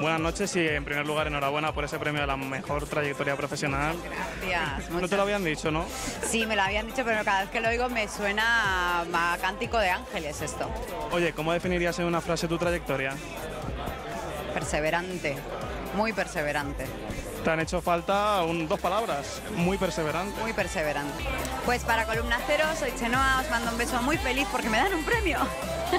Buenas noches y en primer lugar enhorabuena por ese premio a la mejor trayectoria profesional. Gracias. No te lo habían dicho, ¿no? Sí, me lo habían dicho, pero cada vez que lo oigo me suena a cántico de ángeles esto. Oye, ¿cómo definirías en una frase tu trayectoria? Perseverante, muy perseverante. Te han hecho falta dos palabras, muy perseverante. Muy perseverante. Pues para Columna Cero, soy Chenoa, os mando un beso muy feliz porque me dan un premio.